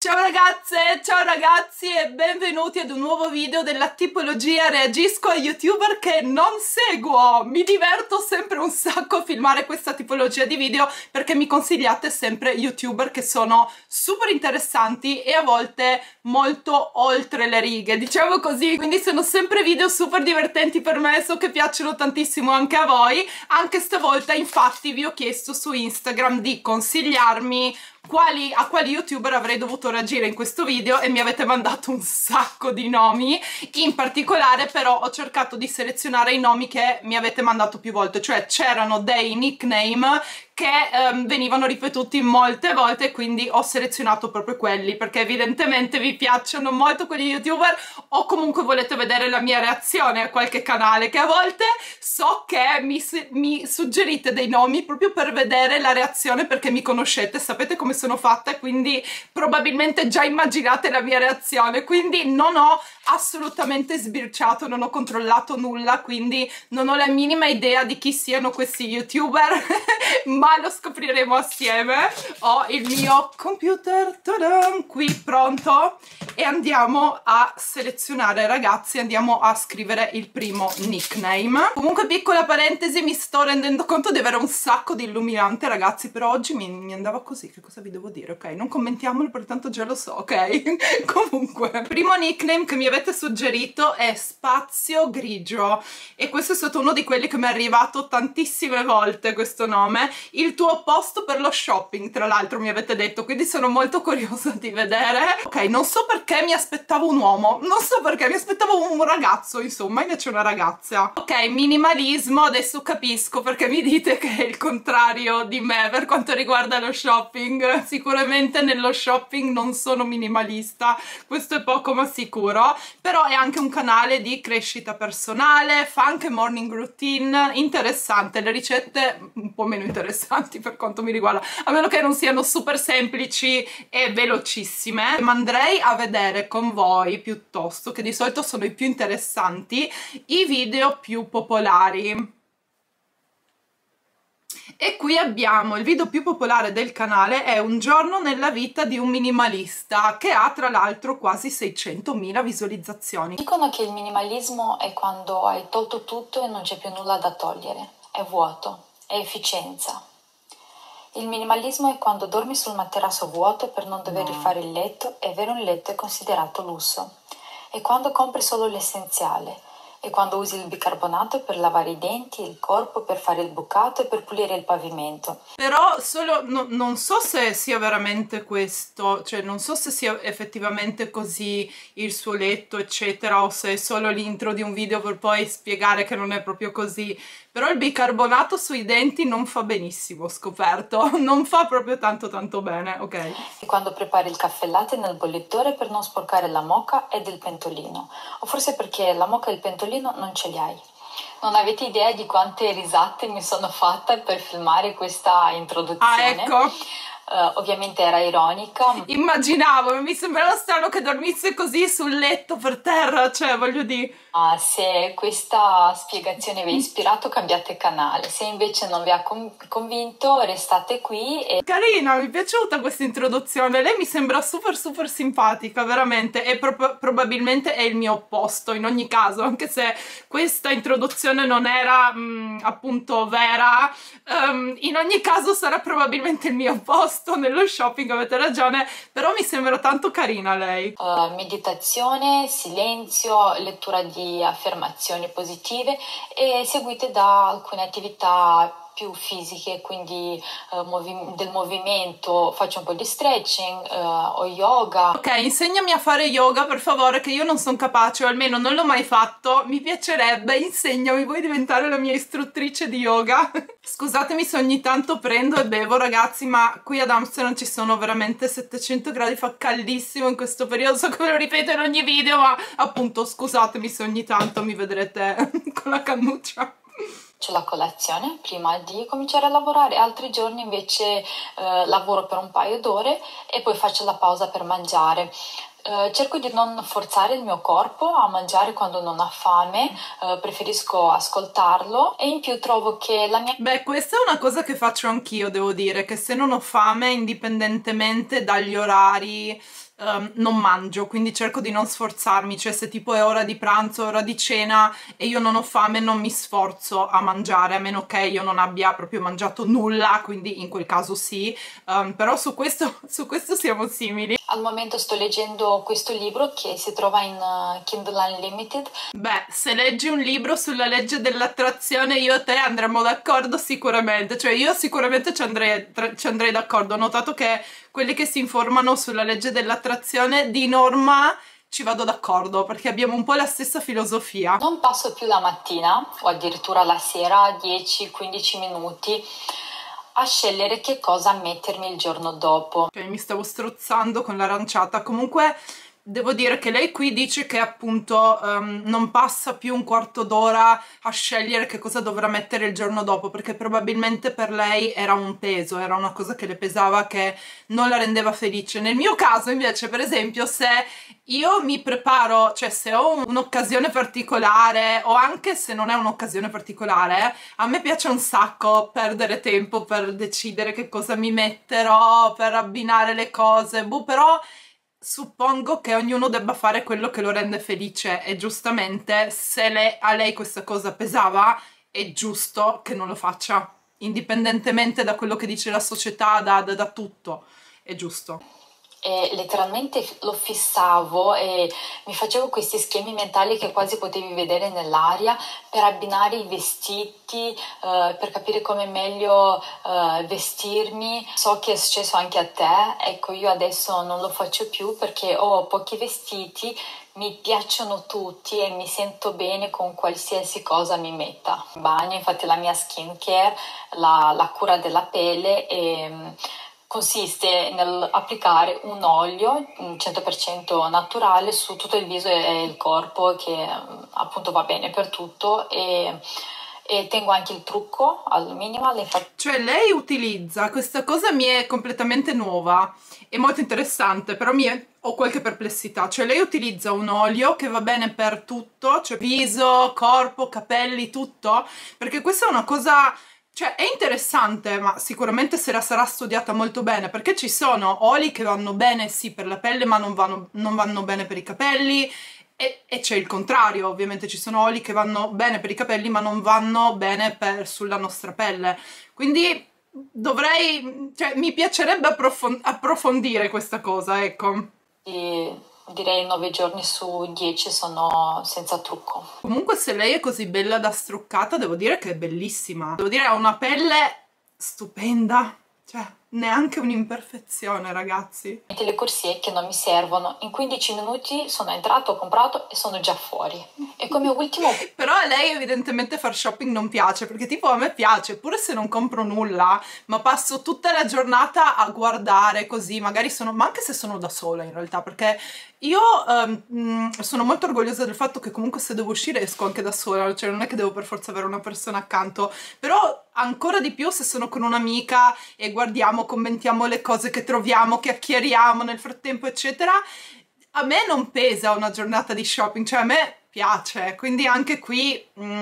Ciao ragazze, ciao ragazzi e benvenuti ad un nuovo video della tipologia reagisco a youtuber che non seguo. Mi diverto sempre un sacco a filmare questa tipologia di video perché mi consigliate sempre youtuber che sono super interessanti e a volte molto oltre le righe, diciamo così. Quindi sono sempre video super divertenti per me, so che piacciono tantissimo anche a voi. Anche stavolta infatti vi ho chiesto su Instagram di consigliarmi a quali youtuber avrei dovuto reagire in questo video e mi avete mandato un sacco di nomi. In particolare però ho cercato di selezionare i nomi che mi avete mandato più volte, cioè c'erano dei nickname che venivano ripetuti molte volte, quindi ho selezionato proprio quelli perché evidentemente vi piacciono molto quegli youtuber o comunque volete vedere la mia reazione a qualche canale, che a volte so che mi suggerite dei nomi proprio per vedere la reazione perché mi conoscete, sapete come sono fatta e quindi probabilmente già immaginate la mia reazione, quindi non ho assolutamente sbirciato, non ho controllato nulla, quindi non ho la minima idea di chi siano questi youtuber ma lo scopriremo assieme. Ho il mio computer qui pronto e andiamo a selezionare, ragazzi, andiamo a scrivere il primo nickname. Comunque, piccola parentesi, mi sto rendendo conto di avere un sacco di illuminante, ragazzi, però oggi mi andava così, che cosa vi devo dire, ok? Non commentiamolo, perché tanto già lo so, ok? Comunque, primo nickname che mi avete suggerito è Spazio Grigio e questo è stato uno di quelli che mi è arrivato tantissime volte, questo nome. Il tuo posto per lo shopping, tra l'altro, mi avete detto, quindi sono molto curiosa di vedere. Ok, non so perché mi aspettavo un uomo, non so perché mi aspettavo un ragazzo, insomma, invece una ragazza. Ok, minimalismo, adesso capisco perché mi dite che è il contrario di me per quanto riguarda lo shopping. Sicuramente nello shopping non sono minimalista, questo è poco ma sicuro, però è anche un canale di crescita personale, fa anche morning routine, interessante, le ricette un po' meno interessanti per quanto mi riguarda, a meno che non siano super semplici e velocissime. Ma andrei a vedere con voi, piuttosto, che di solito sono i più interessanti, i video più popolari. E qui abbiamo il video più popolare del canale, è Un giorno nella vita di un minimalista, che ha tra l'altro quasi 600.000 visualizzazioni. Dicono che il minimalismo è quando hai tolto tutto e non c'è più nulla da togliere, è vuoto, è efficienza. Il minimalismo è quando dormi sul materasso vuoto per non dover rifare il letto e avere un letto è considerato lusso. È quando compri solo l'essenziale. È quando usi il bicarbonato per lavare i denti, il corpo, per fare il bucato e per pulire il pavimento. Però non so se sia veramente questo, cioè non so se sia effettivamente così il suo letto, eccetera, o se è solo l'intro di un video per poi spiegare che non è proprio così. Però il bicarbonato sui denti non fa benissimo, ho scoperto, non fa proprio tanto bene, ok? E quando prepari il caffè latte nel bollitore per non sporcare la moka ed il pentolino, o forse perché la moka e il pentolino non ce li hai. Non avete idea di quante risate mi sono fatta per filmare questa introduzione. Ah, ecco. Ovviamente era ironica. Immaginavo, mi sembrava strano che dormisse così sul letto per terra, cioè voglio dire. Se questa spiegazione vi ha ispirato, cambiate canale. Se invece non vi ha convinto, restate qui. Carina, mi è piaciuta questa introduzione. Lei mi sembra super simpatica, veramente. E probabilmente è il mio opposto in ogni caso, anche se questa introduzione non era appunto vera. In ogni caso sarà probabilmente il mio opposto nello shopping, avete ragione, però mi sembra tanto carina lei. Meditazione, silenzio, lettura di affermazioni positive e seguite da alcune attività più fisiche, quindi del movimento, faccio un po' di stretching o yoga. Ok, insegnami a fare yoga per favore, che io non sono capace, o almeno non l'ho mai fatto, mi piacerebbe, insegnami, vuoi diventare la mia istruttrice di yoga? Scusatemi se ogni tanto prendo e bevo, ragazzi, ma qui ad Amsterdam ci sono veramente 700 gradi, fa caldissimo in questo periodo, so che ve lo ripeto in ogni video, ma appunto scusatemi se ogni tanto mi vedrete con la cannuccia. Faccio la colazione prima di cominciare a lavorare, altri giorni invece lavoro per un paio d'ore e poi faccio la pausa per mangiare. Cerco di non forzare il mio corpo a mangiare quando non ha fame, preferisco ascoltarlo e in più trovo che la mia... Beh, questa è una cosa che faccio anch'io, devo dire, che se non ho fame, indipendentemente dagli orari non mangio, quindi cerco di non sforzarmi, cioè se tipo è ora di pranzo, ora di cena e io non ho fame non mi sforzo a mangiare, a meno che io non abbia proprio mangiato nulla, quindi in quel caso sì, però su questo siamo simili. Al momento sto leggendo questo libro che si trova in Kindle Unlimited. Beh, se leggi un libro sulla legge dell'attrazione io e te andremo d'accordo sicuramente, cioè io sicuramente ci andrei d'accordo. Ho notato che quelli che si informano sulla legge dell'attrazione di norma ci vado d'accordo, perché abbiamo un po' la stessa filosofia. Non passo più la mattina o addirittura la sera 10-15 minuti a scegliere che cosa mettermi il giorno dopo. Cioè, mi stavo strozzando con l'aranciata. Comunque devo dire che lei qui dice che appunto non passa più un quarto d'ora a scegliere che cosa dovrà mettere il giorno dopo, perché probabilmente per lei era un peso, era una cosa che le pesava, che non la rendeva felice. Nel mio caso invece, per esempio, se io mi preparo, cioè se ho un'occasione particolare o anche se non è un'occasione particolare, a me piace un sacco perdere tempo per decidere che cosa mi metterò, per abbinare le cose, però suppongo che ognuno debba fare quello che lo rende felice e giustamente se a lei questa cosa pesava è giusto che non lo faccia, indipendentemente da quello che dice la società, da tutto, è giusto. E letteralmente lo fissavo e mi facevo questi schemi mentali che quasi potevi vedere nell'aria per abbinare i vestiti, per capire come meglio vestirmi. So che è successo anche a te, ecco, io adesso non lo faccio più perché ho pochi vestiti, mi piacciono tutti e mi sento bene con qualsiasi cosa mi metta. In bagno, infatti la mia skincare, la cura della pelle consiste nell'applicare un olio 100% naturale su tutto il viso e il corpo, che appunto va bene per tutto, e tengo anche il trucco al minimal. Cioè lei utilizza, questa cosa mi è completamente nuova, è molto interessante, però ho qualche perplessità. Cioè lei utilizza un olio che va bene per tutto, cioè viso, corpo, capelli, tutto, perché questa è una cosa... Cioè, è interessante, ma sicuramente se la sarà studiata molto bene, perché ci sono oli che vanno bene sì per la pelle, ma non vanno bene per i capelli, e c'è il contrario, ovviamente ci sono oli che vanno bene per i capelli, ma non vanno bene sulla nostra pelle. Quindi cioè, mi piacerebbe approfondire questa cosa, ecco. Direi 9 giorni su 10 sono senza trucco. Comunque se lei è così bella da struccata, devo dire che è bellissima. Devo dire ha una pelle stupenda, cioè neanche un'imperfezione, ragazzi. Le corsie che non mi servono, in 15 minuti sono entrato, ho comprato e sono già fuori. E come ultimo... Però a lei evidentemente far shopping non piace, perché tipo a me piace, pure se non compro nulla, ma passo tutta la giornata a guardare così, magari ma anche se sono da sola in realtà, perché io sono molto orgogliosa del fatto che comunque se devo uscire esco anche da sola, cioè non è che devo per forza avere una persona accanto, però ancora di più se sono con un'amica e guardiamo, commentiamo le cose che troviamo, chiacchieriamo nel frattempo eccetera. A me non pesa una giornata di shopping, cioè a me piace, quindi anche qui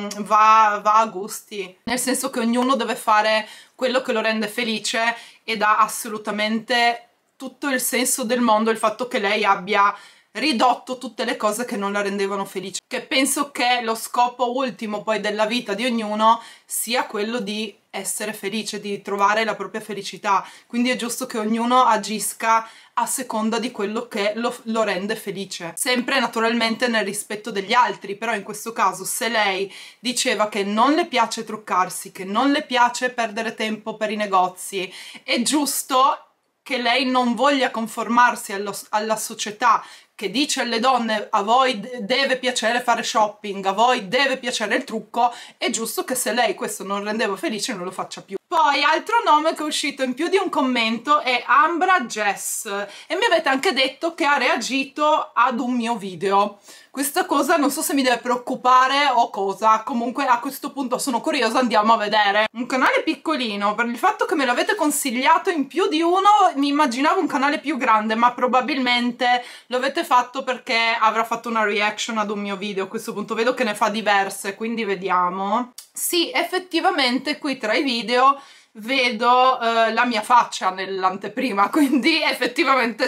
va a gusti, nel senso che ognuno deve fare quello che lo rende felice ed ha assolutamente tutto il senso del mondo il fatto che lei abbia ridotto tutte le cose che non la rendevano felice, che penso che lo scopo ultimo poi della vita di ognuno sia quello di essere felice, di trovare la propria felicità, quindi è giusto che ognuno agisca a seconda di quello che lo rende felice, sempre naturalmente nel rispetto degli altri. Però in questo caso se lei diceva che non le piace truccarsi, che non le piace perdere tempo per i negozi, è giusto che lei non voglia conformarsi alla società che dice alle donne a voi deve piacere fare shopping, a voi deve piacere il trucco, è giusto che se lei questo non rendeva felice non lo faccia più. Poi altro nome che è uscito in più di un commento è Ambra Jess e mi avete anche detto che ha reagito ad un mio video. Questa cosa non so se mi deve preoccupare o cosa, comunque a questo punto sono curiosa, andiamo a vedere. Un canale piccolino, per il fatto che me l'avete consigliato in più di uno mi immaginavo un canale più grande, ma probabilmente lo avete fatto perché avrà fatto una reaction ad un mio video. A questo punto vedo che ne fa diverse, quindi vediamo. Sì, effettivamente qui tra i video vedo la mia faccia nell'anteprima, quindi effettivamente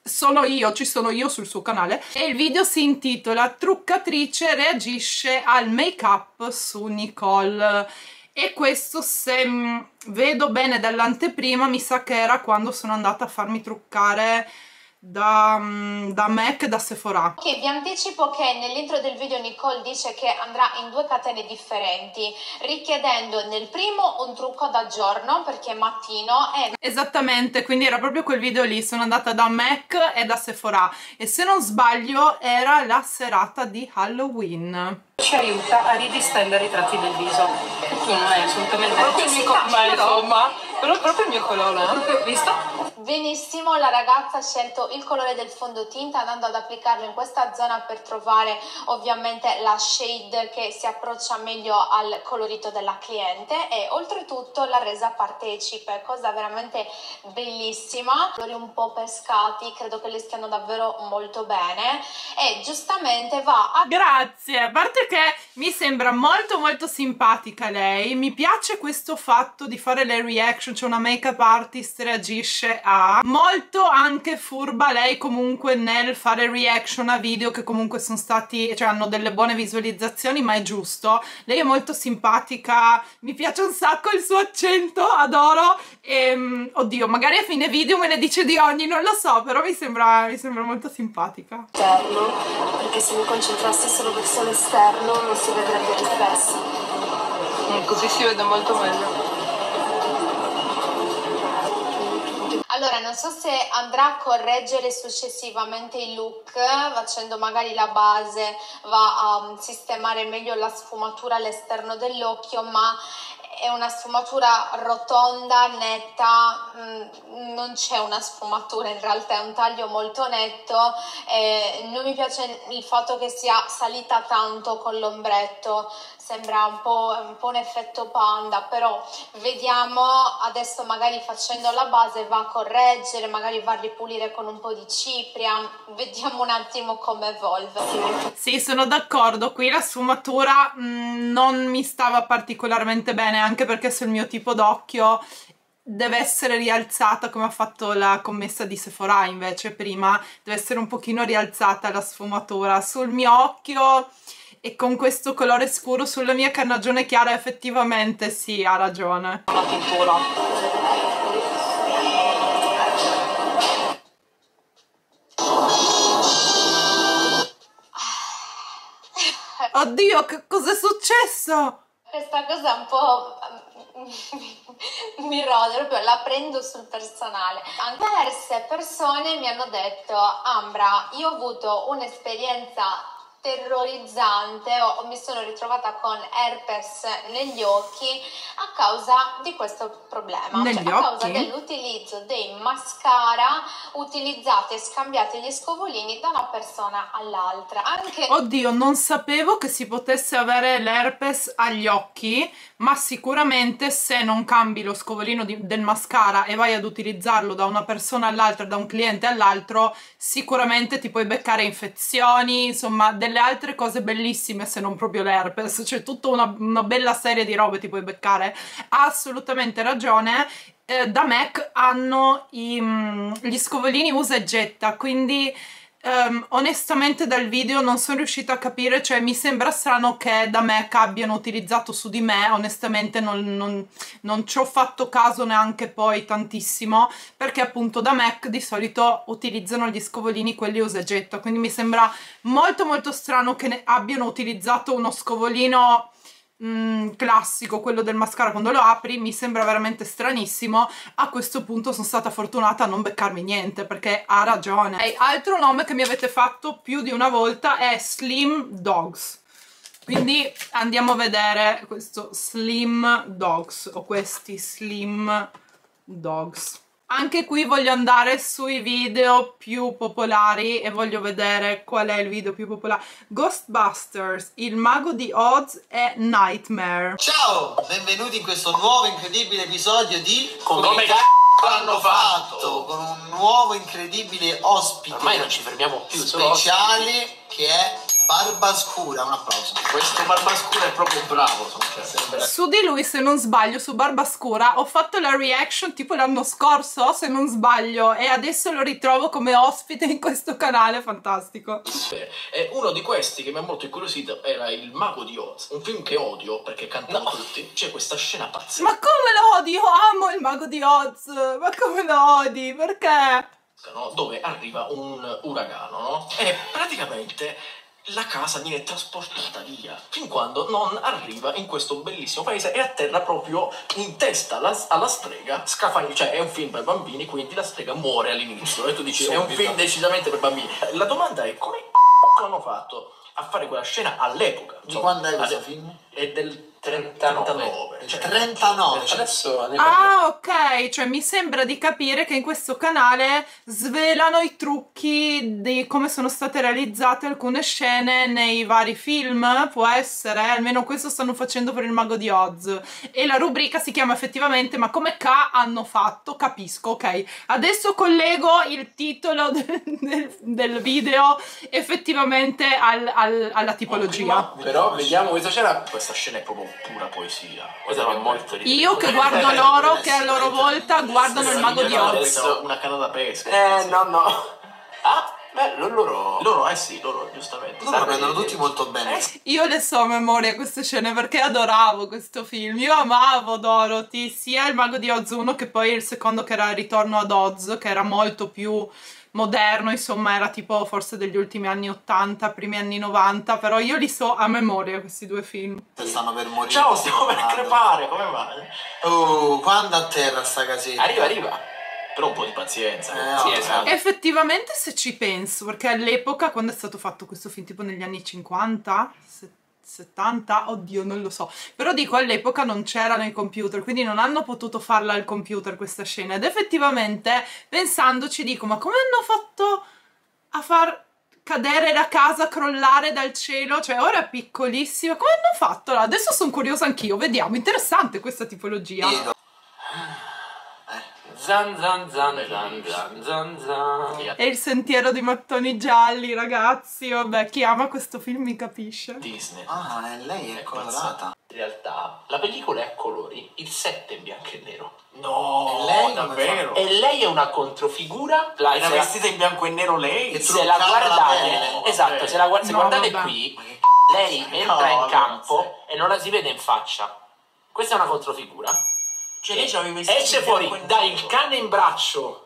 ci sono io sul suo canale, e il video si intitola Truccatrice reagisce al make up su Nicole. E questo, se vedo bene dall'anteprima, mi sa che era quando sono andata a farmi truccare da MAC, da Sephora. Ok, vi anticipo che nell'intro del video Nicole dice che andrà in 2 catene differenti, richiedendo nel primo un trucco da giorno perché è mattino e... Esattamente, quindi era proprio quel video lì, sono andata da MAC e da Sephora e se non sbaglio era la serata di Halloween. Ci aiuta a ridistendere i tratti del viso. Tu non hai assolutamente proprio il mio colore, insomma, proprio il mio colore, visto? Benissimo, la ragazza ha scelto il colore del fondotinta andando ad applicarlo in questa zona per trovare ovviamente la shade che si approccia meglio al colorito della cliente e oltretutto l'ha resa partecipe, cosa veramente bellissima. Colori un po' pescati, credo che le stiano davvero molto bene e giustamente va a... Grazie, a parte che mi sembra molto molto simpatica lei, mi piace questo fatto di fare le reaction, cioè una make-up artist reagisce a... Molto anche furba lei comunque nel fare reaction a video che comunque sono stati, cioè hanno delle buone visualizzazioni, ma è giusto. Lei è molto simpatica, mi piace un sacco il suo accento, adoro, e oddio, magari a fine video me ne dice di ogni, non lo so, però mi sembra molto simpatica. Esterno, perché se mi concentrassi solo verso l'esterno non si vedrebbe il riflesso. Così si vede molto meglio. Allora, non so se andrà a correggere successivamente il look, facendo magari la base, va a sistemare meglio la sfumatura all'esterno dell'occhio, ma è una sfumatura rotonda, netta, non c'è una sfumatura, in realtà è un taglio molto netto. Non mi piace il fatto che sia salita tanto con l'ombretto, sembra un po' un effetto panda, però vediamo adesso, magari facendo la base va a correggere, magari va a ripulire con un po' di cipria, vediamo un attimo come evolve. Sì, sono d'accordo, qui la sfumatura non mi stava particolarmente bene, anche perché sul mio tipo d'occhio deve essere rialzata, come ha fatto la commessa di Sephora invece prima, deve essere un pochino rialzata la sfumatura sul mio occhio. E con questo colore scuro sulla mia carnagione chiara effettivamente sì, ha ragione. La tintura. Oddio, cos'è successo? Questa cosa un po' mi rode, proprio la prendo sul personale. Diverse persone mi hanno detto: Ambra, io ho avuto un'esperienza terrorizzante, mi sono ritrovata con herpes negli occhi a causa di questo problema, Negli a causa occhi? dell'utilizzo dei mascara utilizzati e scambiati gli scovolini da una persona all'altra. Anche Oddio, non sapevo che si potesse avere l'herpes agli occhi, ma sicuramente se non cambi lo scovolino del mascara e vai ad utilizzarlo da una persona all'altra, da un cliente all'altro, sicuramente ti puoi beccare infezioni, insomma delle altre cose bellissime, se non proprio l'herpes, cioè tutta una bella serie di robe ti puoi beccare. Ha assolutamente ragione. Da MAC hanno gli scovolini usa e getta, quindi onestamente dal video non sono riuscita a capire, cioè mi sembra strano che da MAC abbiano utilizzato su di me, onestamente non ci ho fatto caso neanche poi tantissimo, perché appunto da MAC di solito utilizzano gli scovolini quelli usa e getta, quindi mi sembra molto molto strano che ne abbiano utilizzato uno scovolino classico, quello del mascara quando lo apri, mi sembra veramente stranissimo. A questo punto sono stata fortunata a non beccarmi niente, perché ha ragione. E altro nome che mi avete fatto più di una volta è Slim Dogs, quindi andiamo a vedere questo Slim Dogs o questi Slim Dogs. Anche qui voglio andare sui video più popolari e voglio vedere qual è il video più popolare. Ghostbusters, Il Mago di Oz e Nightmare. Ciao, benvenuti in questo nuovo incredibile episodio di Come c***o hanno fatto? Con un nuovo incredibile ospite. Ormai non ci fermiamo più, speciale che è Barbascura, un applauso. Questo Barbascura è proprio bravo. Su di lui, se non sbaglio, su Barbascura, ho fatto la reaction tipo l'anno scorso, se non sbaglio, e adesso lo ritrovo come ospite in questo canale, fantastico. E uno di questi che mi ha molto incuriosito era Il Mago di Oz, un film che odio perché cantano tutti. C'è questa scena pazzesca. Ma come lo odi? Io amo Il Mago di Oz, ma come lo odi? Perché? No? Dove arriva un uragano, no? E praticamente la casa viene trasportata via fin quando non arriva in questo bellissimo paese e atterra proprio in testa alla strega. Cioè è un film per bambini, quindi la strega muore all'inizio e tu dici è un film decisamente per bambini. La domanda è come hanno fatto a fare quella scena all'epoca? Di quando è questo film? È del 39. Cioè, 39. Adesso Ah, ok, cioè mi sembra di capire che in questo canale svelano i trucchi di come sono state realizzate alcune scene nei vari film, può essere, almeno questo stanno facendo per Il Mago di Oz. E la rubrica si chiama effettivamente Ma come hanno fatto? Capisco, ok. Adesso collego il titolo del video effettivamente alla tipologia. però vediamo questa scena è proprio pura poesia. Questa è molto Io che guardo loro, che a loro volta guardano Il Mago di Oz. Adesso una canna da pesca. No. Ah, beh, loro giustamente. Loro prendono tutti molto bene. Io le so a memoria queste scene perché adoravo questo film. Io amavo Dorothy, sia Il Mago di Oz 1 che poi il secondo che era Il Ritorno ad Oz, che era molto più moderno, insomma era tipo forse degli ultimi anni 80, primi anni 90, però io li so a memoria questi due film. Stanno per morire. Ciao, stiamo per crepare, come vai? Quando atterra sta casetta? Arriva. Però un po' di pazienza. Sì, esatto. Effettivamente se ci penso, perché all'epoca quando è stato fatto questo film, tipo negli anni 50, 70, oddio non lo so, però dico all'epoca non c'erano i computer, quindi non hanno potuto farla al computer questa scena, ed effettivamente pensandoci dico ma come hanno fatto a far cadere la casa, crollare dal cielo, cioè ora è piccolissima, come hanno fatto là? Adesso sono curiosa anch'io, vediamo, interessante questa tipologia. Zan zan zan zan zan zan zan. E Il sentiero di mattoni gialli, ragazzi, vabbè, chi ama questo film mi capisce. Disney. Ah, lei è colorata. In realtà la pellicola è a colori, il set è in bianco e nero. No, E lei davvero? E lei è una controfigura. Era vestita in bianco e nero lei? Se la guardate, esatto, se No, guardate vabbè. qui, lei entra in campo e non la si vede in faccia. Questa è una controfigura. Cioè lei c'aveva i vestiti Esce in fuori, bianco e dà nero. il cane in braccio.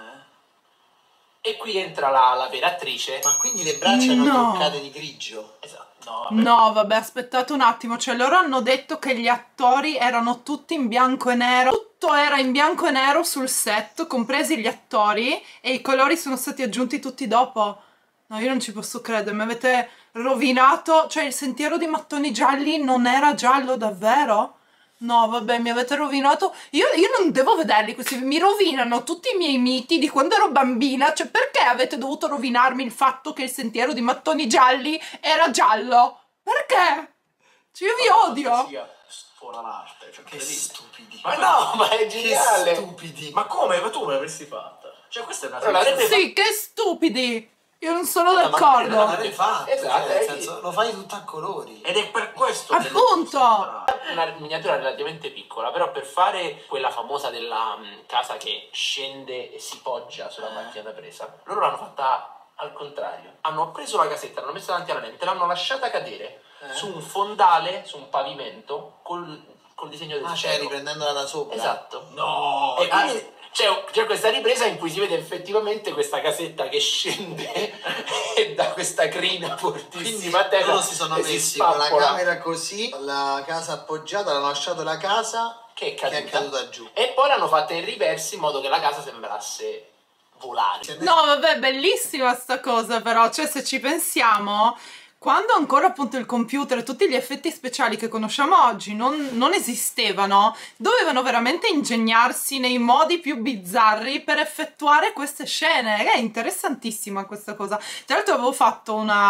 E qui entra la vera attrice. Ma quindi le braccia erano No. truccate di grigio? Esatto. No, vabbè. No, vabbè, aspettate un attimo, cioè loro hanno detto che gli attori erano tutti in bianco e nero, tutto era in bianco e nero sul set, compresi gli attori, e i colori sono stati aggiunti tutti dopo. No, io non ci posso credere, mi avete rovinato, cioè Il sentiero di mattoni gialli non era giallo davvero? No, vabbè, mi avete rovinato. Io non devo vederli questi, mi rovinano tutti i miei miti di quando ero bambina. Cioè, perché avete dovuto rovinarmi il fatto che Il sentiero di mattoni gialli era giallo? Perché? Cioè, io vi odio. Sfora l'arte, cioè, Che stupidi. Ma no, ma è Che geniale. stupidi. Ma come? Ma tu me l'avresti fatta? Cioè questa è una Allora, Sì, che stupidi. Io non sono Ma d'accordo. l'avrei fatto, Esatto, cioè, nel senso, lo fai tutto a colori. Ed è per questo che Appunto. Una miniatura relativamente piccola, però per fare quella famosa della casa che scende e si poggia sulla macchina da presa, loro l'hanno fatta al contrario. Hanno preso la casetta, l'hanno messa davanti alla lente, l'hanno lasciata cadere su un fondale, su un pavimento, col disegno del Ah, cioè cielo. riprendendola da sopra. Esatto. No. E quindi c'è questa ripresa in cui si vede effettivamente questa casetta che scende e da questa crina Quindi fortissima a terra loro si sono e si messi con la spappola, camera così, la casa appoggiata, hanno lasciato la casa che che è caduta giù. e poi l'hanno fatta in reverse in modo che la casa sembrasse volare. No, vabbè, bellissima sta cosa, però, cioè, se ci pensiamo, quando ancora appunto il computer e tutti gli effetti speciali che conosciamo oggi non esistevano, dovevano veramente ingegnarsi nei modi più bizzarri per effettuare queste scene. È interessantissima questa cosa. Tra l'altro avevo fatto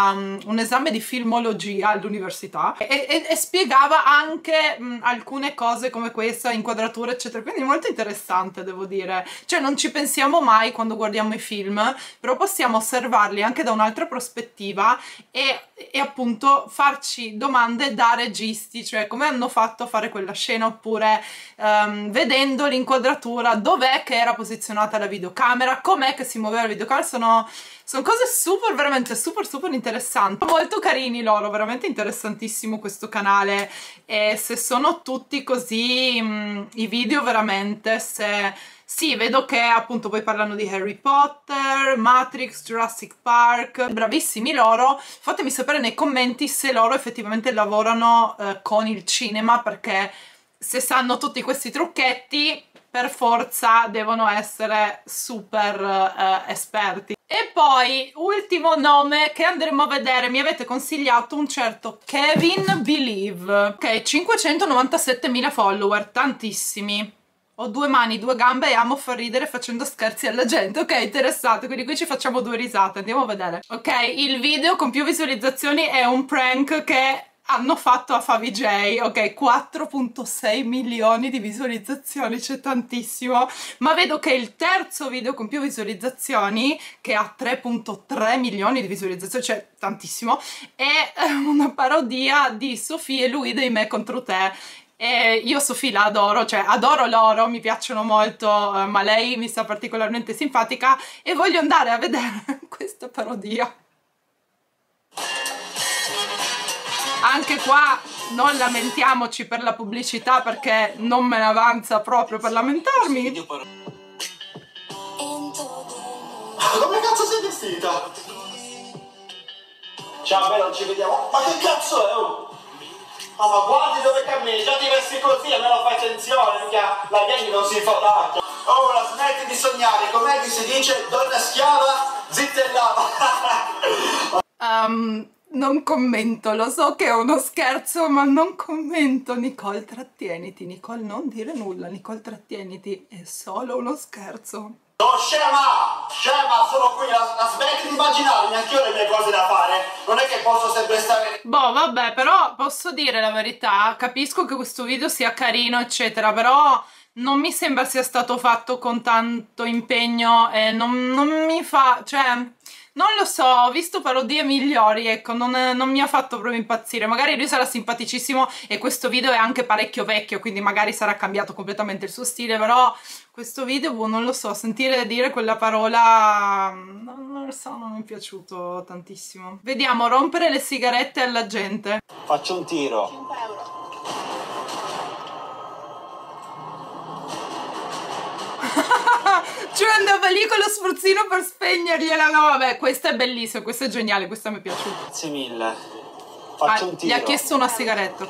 un esame di filmologia all'università e spiegava anche alcune cose come questa, inquadrature eccetera, quindi molto interessante, devo dire. Cioè non ci pensiamo mai quando guardiamo i film, però possiamo osservarli anche da un'altra prospettiva e e appunto farci domande da registi, cioè come hanno fatto a fare quella scena, oppure vedendo l'inquadratura, dov'è che era posizionata la videocamera, com'è che si muoveva la videocamera. Sono cose super, veramente super interessanti, molto carini loro, veramente interessantissimo questo canale. E se sono tutti così i video, veramente, sì, vedo che appunto poi parlano di Harry Potter, Matrix, Jurassic Park, bravissimi loro. Fatemi sapere nei commenti se loro effettivamente lavorano con il cinema, perché se sanno tutti questi trucchetti per forza devono essere super esperti. E poi, ultimo nome che andremo a vedere, mi avete consigliato un certo Kevin Believe, ok, 597.000 follower, tantissimi. Ho due mani, due gambe e amo far ridere facendo scherzi alla gente, ok, interessante, quindi qui ci facciamo due risate, andiamo a vedere. Ok, il video con più visualizzazioni è un prank che hanno fatto a Favij, ok, 4.6 milioni di visualizzazioni, c'è tantissimo, ma vedo che il terzo video con più visualizzazioni, che ha 3.3 milioni di visualizzazioni, cioè tantissimo, è una parodia di Sofì e lui dei Me contro te. E io Sofì la adoro, cioè adoro loro, mi piacciono molto, ma lei mi sta particolarmente simpatica e voglio andare a vedere questa parodia. Anche qua non lamentiamoci per la pubblicità, perché non me ne avanza proprio per lamentarmi. Come cazzo sei vestita? Ciao, beh, non ci vediamo. Ma che cazzo è? Oh? Ah, ma guardi dove cammini, già ti vesti così, almeno fai attenzione, perché la gang non si fa d'acqua. Oh, la smetti di sognare, com'è che si dice? Donna schiava, zitta e lava. Non commento, lo so che è uno scherzo, ma non commento. Nicole, trattieniti, Nicole, non dire nulla, Nicole, trattieniti, è solo uno scherzo. No, scema, sono qui, la smetti di immaginarmi, anch'io ho le mie cose da fare, non è che posso sempre stare... Boh, vabbè, però posso dire la verità, capisco che questo video sia carino, eccetera, però non mi sembra sia stato fatto con tanto impegno e non mi fa, cioè... Non lo so, ho visto parodie migliori, ecco, non mi ha fatto proprio impazzire. Magari lui sarà simpaticissimo e questo video è anche parecchio vecchio, quindi magari sarà cambiato completamente il suo stile, però questo video, boh, non lo so, sentire dire quella parola, non lo so, non mi è piaciuto tantissimo. Vediamo, rompere le sigarette alla gente. Faccio un tiro. 5 euro. Cioè andava lì con lo spruzzino per spegnergliela. No, vabbè, questa è bellissima, questa è geniale, questa mi è piaciuta. Grazie mille. Faccio un tiro. Gli ha chiesto una sigaretta.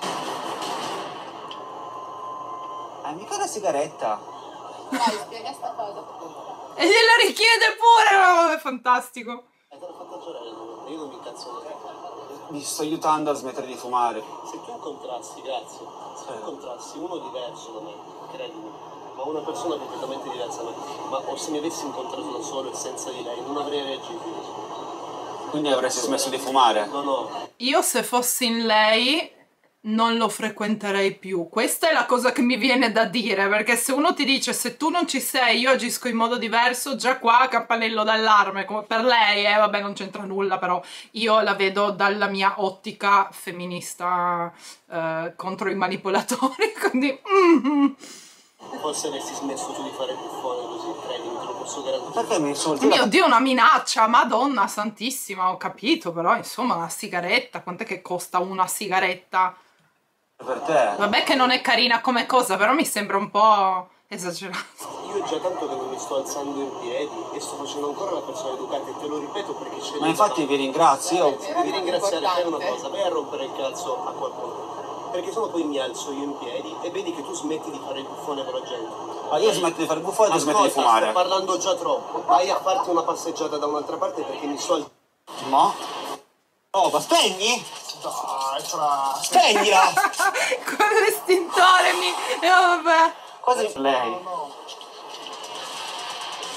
Mica una sigaretta. Dai, spiega sta cosa. E gliela richiede pure, no, è fantastico. Te l'ho fatto giurare, io non mi incazzo. Mi sto aiutando a smettere di fumare. Se tu incontrassi, grazie, se tu incontrassi uno diverso da me, credimi, ma una persona completamente diversa da me, o se mi avessi incontrato da solo e senza di lei, non avrei reagito. Quindi avresti smesso di fumare? No, no. Io se fossi in lei non lo frequenterei più. Questa è la cosa che mi viene da dire, perché se uno ti dice se tu non ci sei io agisco in modo diverso, già qua campanello d'allarme, come per lei, vabbè, non c'entra nulla, però io la vedo dalla mia ottica femminista contro i manipolatori, quindi... Forse avresti smesso tu di fare buffone così, credimi, te lo posso garantire. Perché mi insulti? Mio Dio, una minaccia, Madonna santissima, ho capito, però insomma una sigaretta, quant'è che costa una sigaretta? Per te? Vabbè che non è carina come cosa, però mi sembra un po' esagerato. Io già tanto che non mi sto alzando in piedi e sto facendo ancora la persona educata e te lo ripeto perché c'è... Ma infatti vi ringrazio. Devi ringraziare per una cosa, vai a rompere il cazzo a qualcuno. Perché sennò poi mi alzo io in piedi e vedi che tu smetti di fare il buffone con la gente. Ma io smetto di fare il buffone e tu smetti di fumare. Sto parlando già troppo. Vai a farti una passeggiata da un'altra parte perché mi sto... No? Oh, ma spegni? Dai, fra... Spegnila! Con l'estintore mi... vabbè. Quasi lei. No.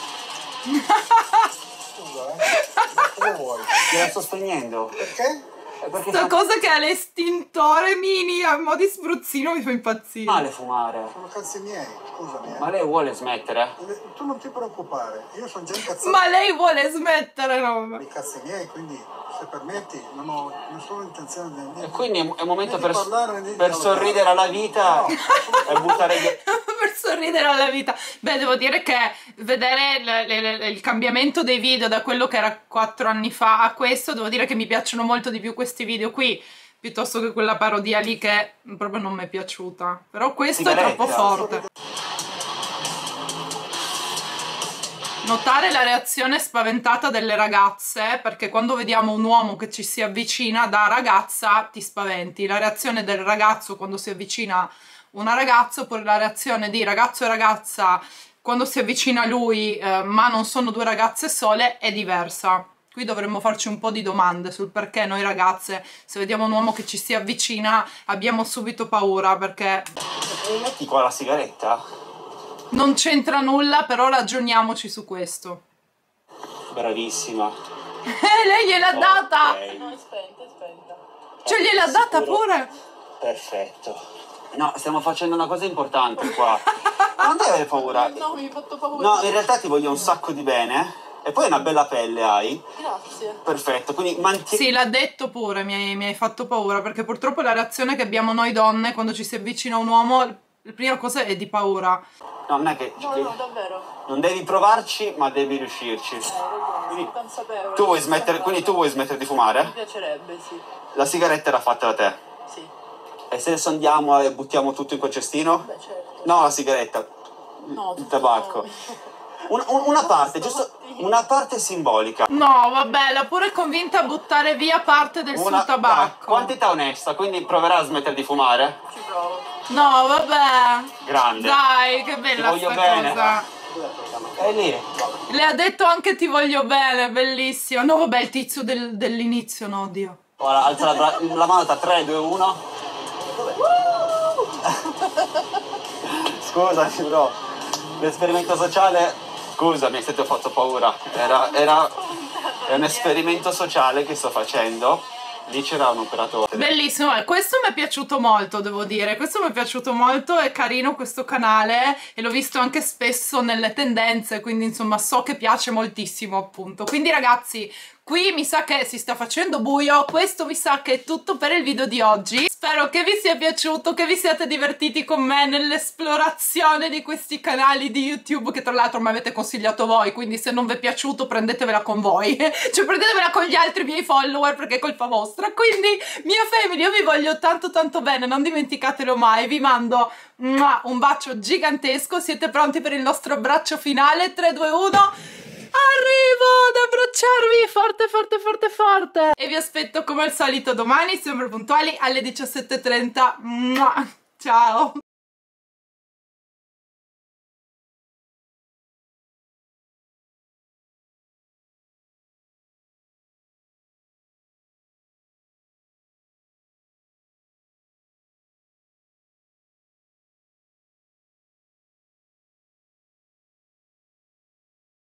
Scusa, cosa vuoi? Gliela sto spegnendo. Perché? Questa cosa che ha l'estintore mini a mo' di spruzzino mi fa impazzire. Male fumare. Sono cazzi miei, scusami. Ma lei vuole smettere? Tu non ti preoccupare, io sono già incazzato. Ma lei vuole smettere, no? I cazzi miei, quindi se permetti non ho nessuna intenzione di niente. E quindi è un momento per parlare, sorridere alla vita e buttare via. Per sorridere alla vita. Beh, devo dire che vedere il cambiamento dei video da quello che era 4 anni fa a questo, devo dire che mi piacciono molto di più questi video qui piuttosto che quella parodia lì che proprio non mi è piaciuta. Però questo è troppo forte. Notare la reazione spaventata delle ragazze, perché quando vediamo un uomo che ci si avvicina da ragazza ti spaventi. La reazione del ragazzo quando si avvicina una ragazza, oppure la reazione di ragazzo e ragazza quando si avvicina lui, ma non sono due ragazze sole, è diversa. Qui dovremmo farci un po' di domande sul perché noi ragazze, se vediamo un uomo che ci si avvicina, abbiamo subito paura, perché... Mi metti qua la sigaretta? Non c'entra nulla, però ragioniamoci su questo. Bravissima. Lei gliel'ha data! No, è spenta. Cioè gliel'ha data pure! Perfetto. No, stiamo facendo una cosa importante qua. Non devi avere paura. No, mi hai fatto paura. No, in realtà ti voglio un sacco di bene. E poi una bella pelle hai. Grazie. Perfetto, quindi mantieni... Sì, l'ha detto pure, mi hai fatto paura, perché purtroppo la reazione che abbiamo noi donne quando ci si avvicina un uomo, la prima cosa è di paura. No, non è che... No, davvero. Non devi provarci, ma devi riuscirci. Sono consapevole. Tu vuoi smettere, quindi tu vuoi smettere di fumare? Mi piacerebbe, sì. La sigaretta era fatta da te? Sì. E se adesso andiamo e buttiamo tutto in quel cestino? Beh, certo. No, la sigaretta. No, Il tabacco. Una parte, giusto una parte simbolica. No, vabbè, l'ha pure convinta a buttare via parte del suo tabacco. Quantità onesta, quindi proverà a smettere di fumare? Ci provo. No, vabbè. Grande. Dai, che bella Ti voglio sta bene. cosa. È lì. Le ha detto anche ti voglio bene, bellissimo. No, vabbè, il tizio dell'inizio, no, Dio. Ora, alza la mano tra 3, 2, 1. Scusami, bro. L'esperimento sociale... Scusami se ti ho fatto paura. È un esperimento sociale che sto facendo. Lì c'era un operatore. Bellissimo, questo mi è piaciuto molto, devo dire. Questo mi è piaciuto molto, è carino questo canale e l'ho visto anche spesso nelle tendenze, quindi insomma so che piace moltissimo, appunto. Quindi ragazzi, qui mi sa che si sta facendo buio, questo mi sa che è tutto per il video di oggi. Spero che vi sia piaciuto, che vi siate divertiti con me nell'esplorazione di questi canali di YouTube che tra l'altro mi avete consigliato voi, quindi se non vi è piaciuto prendetevela con voi, cioè prendetevela con gli altri miei follower perché è colpa vostra. Quindi mia family, io vi voglio tanto tanto bene, non dimenticatelo mai, vi mando un bacio gigantesco, siete pronti per il nostro abbraccio finale? 3, 2, 1... Arrivo ad abbracciarvi forte forte forte forte e vi aspetto come al solito domani sempre puntuali alle 17:30. Ciao.